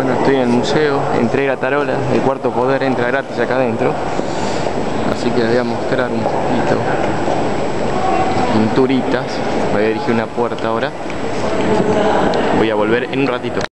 Bueno, estoy en el museo, entré gratarola, el cuarto poder entra gratis acá adentro. Así que les voy a mostrar un poquito. Pinturitas. Voy a dirigir una puerta ahora. Voy a volver en un ratito.